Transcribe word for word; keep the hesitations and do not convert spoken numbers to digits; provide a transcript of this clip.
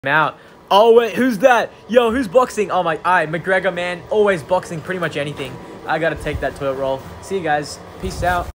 out. Oh wait, who's that? Yo, who's boxing? Oh my, alright, McGregor, man, always boxing pretty much anything. I gotta take that toilet roll. See you guys. Peace out.